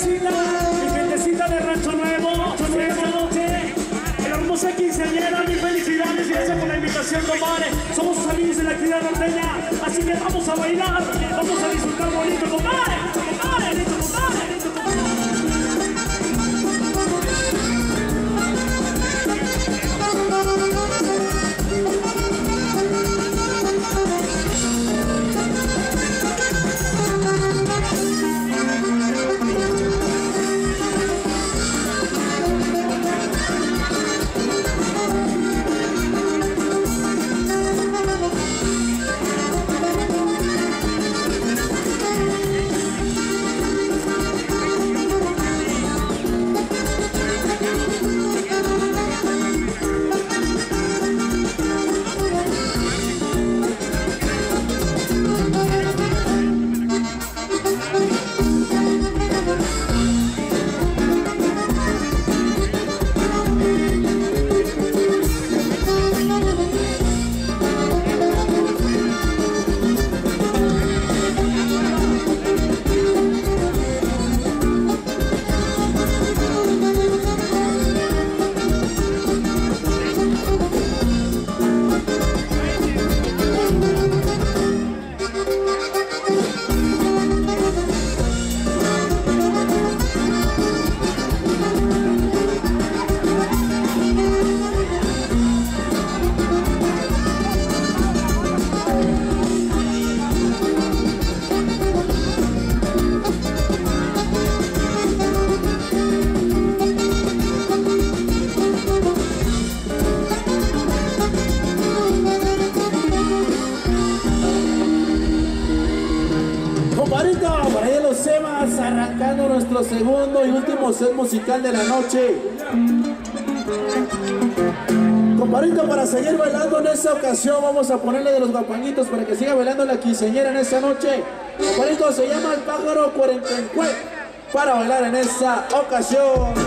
mi gentecita de Rancho Nuevo, esta noche, la hermosa quinceañera, mis felicidades y gracias por la invitación, compadre. Somos sus amigos de la actividad norteña, así que vamos a bailar, vamos a disfrutar bonito, compadre, compadre, compadre. Arrancando nuestro segundo y último set musical de la noche. Compadrito, para seguir bailando en esta ocasión vamos a ponerle de los guapanguitos para que siga bailando la quinceañera en esta noche. Compadrito, se llama El Pájaro 44 para bailar en esta ocasión.